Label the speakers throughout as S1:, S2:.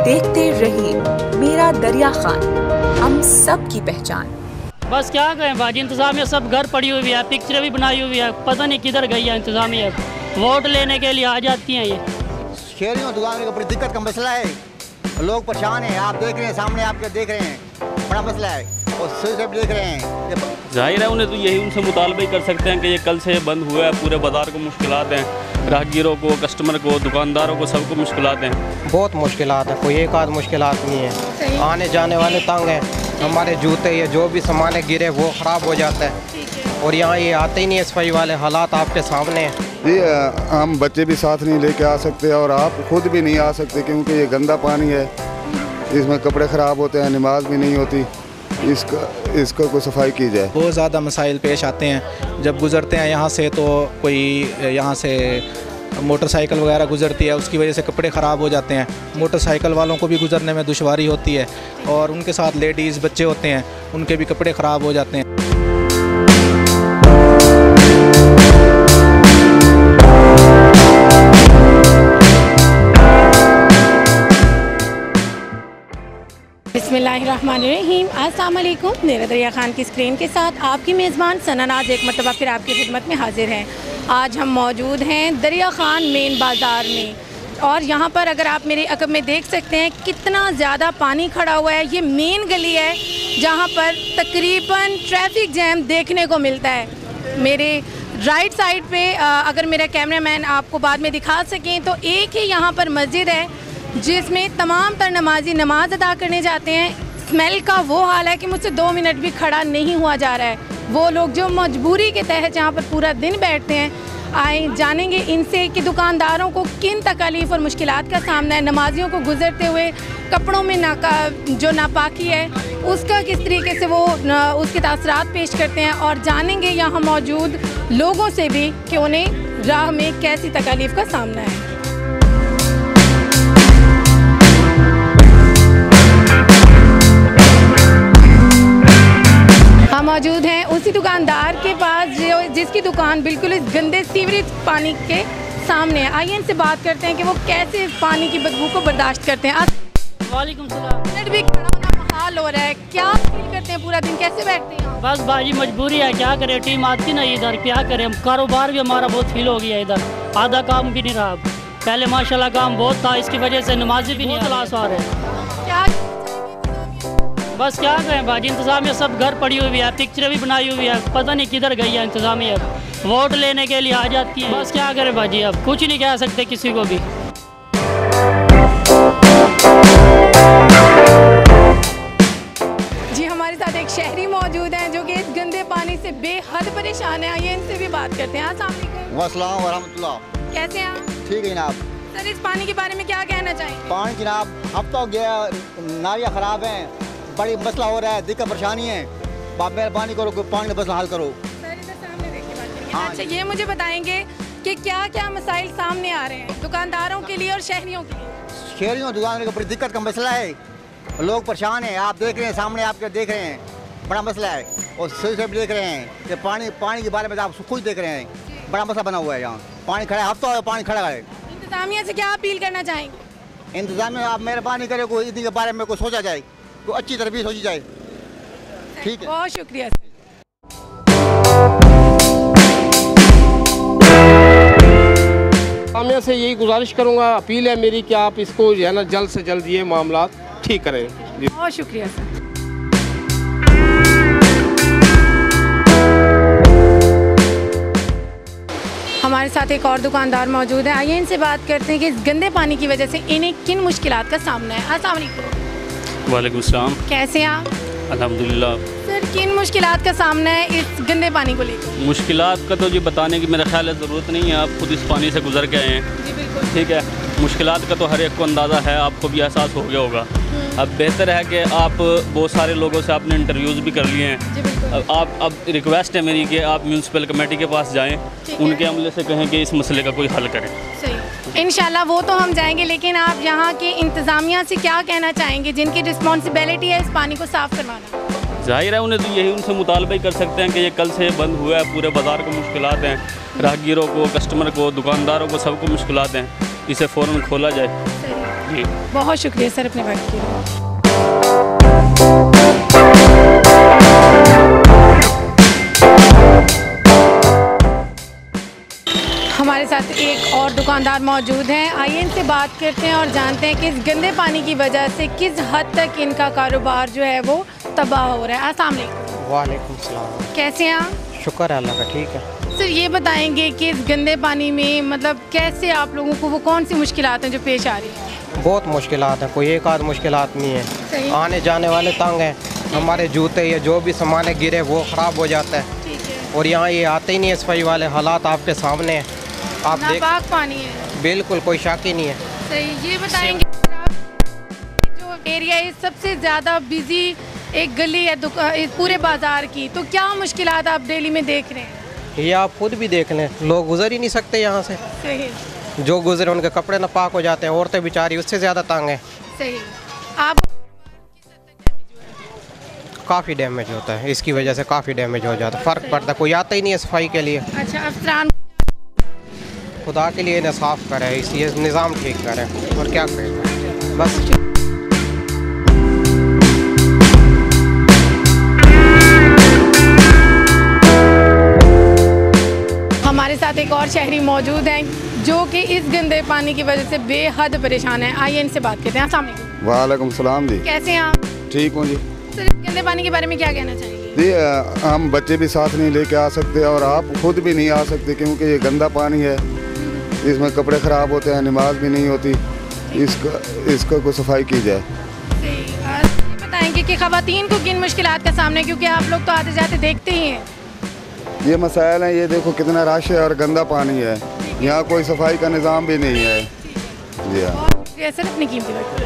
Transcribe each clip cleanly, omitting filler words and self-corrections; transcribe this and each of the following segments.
S1: देखते रहिए मेरा दरिया खान, हम सब की पहचान।
S2: बस क्या कहें भाजी, इंतजामिया सब घर पड़ी हुई है, पिक्चरें भी बनाई हुई है, पता नहीं किधर गई है इंतजामिया। वोट लेने के लिए आ जाती हैं ये।
S3: शहरियों दुकान का बड़ी दिक्कत का मसला है, लोग परेशान हैं। आप देख रहे हैं, सामने आपके देख रहे हैं, बड़ा मसला है और सब देख रहे हैं।
S4: जाहिर है उन्हें तो यही उनसे मुतालबा ही कर सकते हैं कि ये कल से बंद हुआ है, पूरे बाज़ार को मुश्किलात हैं, राहगीरों को, कस्टमर को, दुकानदारों को, सबको मुश्किलात हैं।
S5: बहुत मुश्किलात है, कोई एक आध मुश्किलात नहीं है। आने जाने वाले तंग हैं, हमारे जूते ये जो भी सामान है गिरे वो ख़राब हो जाता है और यहाँ ये आते ही नहीं है सफाई वाले। हालात आपके सामने हैं
S6: जी। हम बच्चे भी साथ नहीं लेके आ सकते और आप खुद भी नहीं आ सकते क्योंकि ये गंदा पानी है, इसमें कपड़े ख़राब होते हैं, नमाज भी नहीं होती। इसका कोई सफाई की जाए।
S7: बहुत ज़्यादा मसाइल पेश आते हैं जब गुज़रते हैं यहाँ से, तो कोई यहाँ से मोटरसाइकिल वगैरह गुज़रती है, उसकी वजह से कपड़े ख़राब हो जाते हैं। मोटरसाइकिल वालों को भी गुज़रने में दुश्वारी होती है और उनके साथ लेडीज़ बच्चे होते हैं, उनके भी कपड़े ख़राब हो जाते हैं।
S8: बिस्मिल्लाहिर्रहमानिर्रहीम। अस्सलाम वालेकुम। मेरा दरिया खान की स्क्रीन के साथ आपकी मेज़बान सनानाज एक मरतबा फिर आपकी खिदमत में हाजिर हैं। आज हम मौजूद हैं दरिया खान मेन बाज़ार में और यहाँ पर अगर आप मेरे अकब में देख सकते हैं कितना ज़्यादा पानी खड़ा हुआ है। ये मेन गली है जहाँ पर तकरीबन ट्रैफिक जैम देखने को मिलता है। मेरे राइट साइड पे अगर मेरा कैमरामैन आपको बाद में दिखा सकें तो एक ही यहाँ पर मस्जिद है जिसमें तमाम तर नमाजी नमाज अदा करने जाते हैं। स्मेल का वो हाल है कि मुझसे 2 मिनट भी खड़ा नहीं हुआ जा रहा है। वो लोग जो मजबूरी के तहत जहाँ पर पूरा दिन बैठते हैं, आए जानेंगे इनसे कि दुकानदारों को किन तकलीफ़ और मुश्किलात का सामना है। नमाजियों को गुजरते हुए कपड़ों में जो नापाकी है उसका किस तरीके से वो उसके तासरात पेश करते हैं और जानेंगे यहाँ मौजूद लोगों से भी कि उन्हें राह में कैसी तकलीफ़ का सामना है। हम मौजूद हैं उसी दुकानदार के पास जिसकी दुकान बिल्कुल इस गंदे सीवरेज पानी के सामने है। आइए इनसे बात करते हैं कि वो कैसे इस पानी की बदबू को बर्दाश्त करते हैं।
S2: वालेकुम सलाम।
S8: मिनट भी खड़ा होना मुहाल हो रहा है, क्या फील करते हैं पूरा दिन, कैसे बैठते हैं?
S2: बस भाजी मजबूरी है, क्या करें, टीम आती नहीं इधर, क्या करें। हम कारोबार भी हमारा बहुत फील हो गया इधर, आधा काम भी नहीं रहा। पहले माशाल्लाह काम बहुत था, इसकी वजह से नमाजी भी नहीं तलाश आ रहे।
S8: क्या
S2: बस क्या कहें भाजी, इंतजामिया सब घर पड़ी हुई है, पिक्चरें भी बनाई हुई है, पता नहीं किधर गई है इंतजामिया। वोट लेने के लिए आ जाती है। बस क्या करें भाजी, अब कुछ नहीं कह सकते किसी को भी।
S8: जी हमारे साथ एक शहरी मौजूद हैं जो कि इस गंदे पानी से बेहद परेशान है। आइए इनसे भी बात करते हैं। अस्सलाम वालेकुम।
S3: वस्सलाम वरहमतुल्लाह।
S8: कैसे हैं आप?
S3: ठीक है जनाब।
S8: सर इस पानी के बारे में क्या कहना चाहेंगे?
S3: पानी जनाब हफ्ता हो गया, नालियाँ ख़राब हैं, बड़ी मसला हो रहा है, दिक्कत परेशानी है। आप मेहरबानी करो कोई पानी का मसला हल करो।
S8: सर इधर सामने देख के बात करेंगे।
S3: हाँ।
S8: अच्छा ये मुझे बताएंगे कि क्या क्या मसाइल सामने आ रहे हैं दुकानदारों के लिए और शहरियों के लिए?
S3: शहरियों दुकान का बड़ी दिक्कत का मसला है, लोग परेशान हैं। आप देख रहे हैं, सामने आपके देख रहे हैं, बड़ा मसला है और सब देख रहे हैं कि पानी के बारे में आप खुद देख रहे हैं, बड़ा मसला बना हुआ है। यहाँ पानी खड़ा है, हफ्ता हो पानी खड़ा है।
S8: इंतजामिया से क्या अपील करना चाहेंगे?
S3: इंतजामिया आप मेहरबानी करें, कोई इसी के बारे में कोई सोचा जाए, कोई अच्छी तरह सोची जाए। ठीक है,
S8: बहुत शुक्रिया सर।
S9: मैं से यही गुजारिश करूंगा, अपील है मेरी कि आप इसको जो है ना जल्द से जल्द ये मामला ठीक करें।
S8: बहुत शुक्रिया सर। हमारे साथ एक और दुकानदार मौजूद है। आइए इनसे बात करते हैं कि इस गंदे पानी की वजह से इन्हें किन मुश्किलात का सामना है। अस्सलाम वालेकुम।
S4: वालेकुम सलाम।
S8: कैसे हैं आप?
S4: अल्हम्दुलिल्लाह।
S8: सर किन मुश्किलात का सामना है इस गंदे पानी को लेकर?
S4: मुश्किलात का तो जी बताने की मेरा ख्याल है ज़रूरत नहीं है, आप खुद इस पानी से गुजर के आए हैं।
S8: जी बिल्कुल।
S4: ठीक है, मुश्किलात का तो हर एक को अंदाज़ा है, आपको भी एहसास हो गया होगा। अब बेहतर है कि आप बहुत सारे लोगों से आपने इंटरव्यूज़ भी कर लिए हैं। अब रिक्वेस्ट है मेरी कि आप म्यूनसिपल कमेटी के पास जाएं, उनके अमले से कहें कि इस मसले का कोई हल करें।
S8: सही, इंशाल्लाह वो तो हम जाएंगे, लेकिन आप यहाँ के इंतज़ामिया से क्या कहना चाहेंगे जिनकी रिस्पॉन्सिबिलिटी है इस पानी को साफ़ करवाना?
S4: जाहिर है उन्हें तो यही उनसे मुतालबा ही कर सकते हैं कि ये कल से बंद हुआ है, पूरे बाज़ार को मुश्किलात हैं, राहगीरों को, कस्टमर को, दुकानदारों को, सबको मुश्किलात हैं, इसे फ़ौरन खोला जाए। जी
S8: बहुत शुक्रिया सर अपने वक्त के लिए। हमारे साथ एक और दुकानदार मौजूद हैं, आइए इनसे बात करते हैं और जानते हैं कि इस गंदे पानी की वजह से किस हद तक इनका कारोबार जो है वो तबाह हो रहा है। अस्सलाम वालेकुम।
S5: वालेकुम सलाम।
S8: कैसे हैं आप?
S5: शुक्र है अल्लाह का, ठीक है।
S8: सर ये बताएंगे कि इस गंदे पानी में मतलब कैसे आप लोगों को वो कौन सी मुश्किलात हैं जो पेश आ रही हैं?
S5: बहुत मुश्किलात हैं, कोई एक आध मुश्किलात नहीं है। आने जाने वाले तंग हैं, हमारे जूते या जो भी सामान है गिरे वो ख़राब हो जाता है। और यहाँ ये आते ही नहीं है सफाई वाले, हालात आपके सामने हैं, आप देख।
S8: नापाक पानी है,
S5: बिल्कुल कोई शक ही नहीं है।
S8: सही। ये बताएंगे जो एरिया है सबसे ज़्यादा बिजी एक गली है इस पूरे बाज़ार की, तो क्या मुश्किलात आप डेली में देख रहे हैं?
S5: ये आप खुद भी देख लें, लोग गुजर ही नहीं सकते यहाँ से।
S8: सही।
S5: जो गुजरे उनके कपड़े नापाक हो जाते हैं, औरतें बेचारी उससे ज़्यादा तंग हैं।
S8: सही। आप
S5: काफ़ी डैमेज होता है, इसकी वजह से काफ़ी डैमेज हो जाता है, फ़र्क पड़ता है, कोई आता ही नहीं है सफाई के लिए।
S8: अच्छा अफसरान
S5: खुदा के लिए इन्हें साफ़ करें, इसलिए निज़ाम ठीक करें, और क्या करें बस।
S8: हमारे साथ एक और शहरी मौजूद हैं जो कि इस गंदे पानी की वजह से बेहद परेशान है। आइए इनसे बात करते हैं। अस्सलाम वालेकुम।
S6: वालेकुम सलाम जी।
S8: कैसे हैं आप?
S6: ठीक हूँ जी।
S8: सर इस गंदे पानी के बारे में क्या कहना चाहेंगे?
S6: जी हम बच्चे भी साथ नहीं लेके आ सकते और आप खुद भी नहीं आ सकते, क्योंकि ये गंदा पानी है, इसमें कपड़े ख़राब होते हैं, नमाज भी नहीं होती। इसका कोई सफाई की जाए।
S8: सही। बताएंगे कि ख़वातीन को किन मुश्किलात का सामना है, क्योंकि आप लोग तो आते जाते देखते ही हैं।
S6: ये मसाइल हैं, ये देखो कितना रश है और गंदा पानी है, यहाँ कोई सफाई का निज़ाम भी नहीं है। जी हाँ।
S8: सर अपनी कीमती वक्त।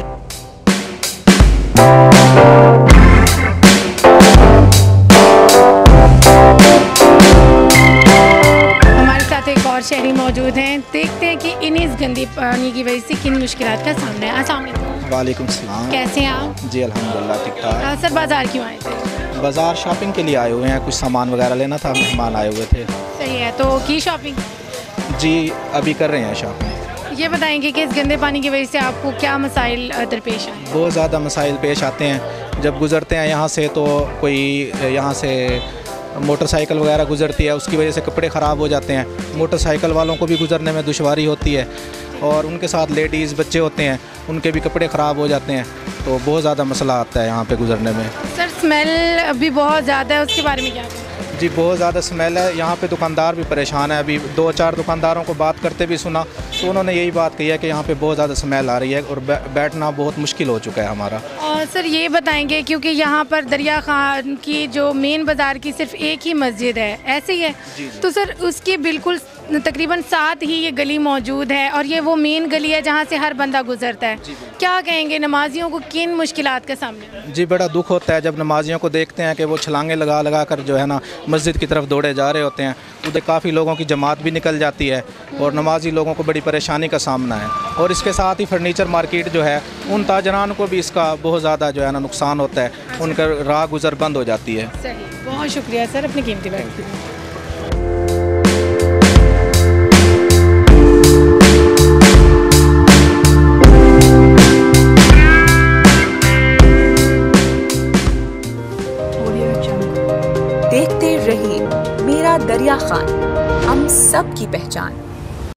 S8: हमारे साथ एक और शहरी मौजूद हैं, देखते हैं कि इन इस गंदी पानी की वजह से किन मुश्किलात का सामना है। अस्सलाम वालेकुम।
S7: वालेकुम सलाम।
S8: कैसे हैं आप?
S7: जी अल्हम्दुलिल्लाह ठीक ठाक।
S8: सर बाज़ार क्यों आए थे?
S7: बाज़ार शॉपिंग के लिए आए हुए हैं, कुछ सामान वगैरह लेना था, मेहमान आए हुए थे।
S8: सही है। तो की शॉपिंग?
S7: जी अभी कर रहे हैं शॉपिंग।
S8: ये बताएंगे कि इस गंदे पानी की वजह से आपको क्या मसाइल दरपेश आए?
S7: बहुत ज़्यादा मसाइल पेश आते हैं। जब गुज़रते हैं यहाँ से तो कोई यहाँ से मोटरसाइकिल वगैरह गुज़रती है, उसकी वजह से कपड़े ख़राब हो जाते हैं। मोटरसाइकिल वालों को भी गुज़रने में दुश्वारी होती है, और उनके साथ लेडीज़ बच्चे होते हैं, उनके भी कपड़े ख़राब हो जाते हैं, तो बहुत ज़्यादा मसला आता है यहाँ पे गुज़रने में।
S8: सर स्मेल अभी बहुत ज़्यादा है, उसके बारे में क्या कहें?
S7: जी बहुत ज़्यादा स्मेल है यहाँ पे, दुकानदार भी परेशान है। अभी 2-4 दुकानदारों को बात करते भी सुना तो उन्होंने यही बात कही है कि यहाँ पे बहुत ज़्यादा स्मेल आ रही है और बैठना बहुत मुश्किल हो चुका है हमारा।
S8: और सर ये बताएंगे, क्योंकि यहाँ पर दरिया खान की जो मेन बाज़ार की सिर्फ एक ही मस्जिद है, ऐसे ही है? तो सर उसकी बिल्कुल तकरीबन साथ ही ये गली मौजूद है, और ये वो मेन गली है जहाँ से हर बंदा गुजरता है। क्या कहेंगे नमाजियों को किन मुश्किलात का सामना?
S7: जी बड़ा दुख होता है जब नमाजियों को देखते हैं कि वो छलांगे लगा लगा कर जो है ना मस्जिद की तरफ दौड़े जा रहे होते हैं। उधर काफ़ी लोगों की जमात भी निकल जाती है और नमाजी लोगों को बड़ी परेशानी का सामना है। और इसके साथ ही फर्नीचर मार्केट जो है, उन ताजरान को भी इसका बहुत ज़्यादा जो है ना नुकसान होता है, उनका राह गुजर बंद हो जाती है।
S8: सही। बहुत शुक्रिया सर अपनी कीमती वक्त के लिए।
S1: देखते रहिए मेरा दरिया खान, हम सब की पहचान।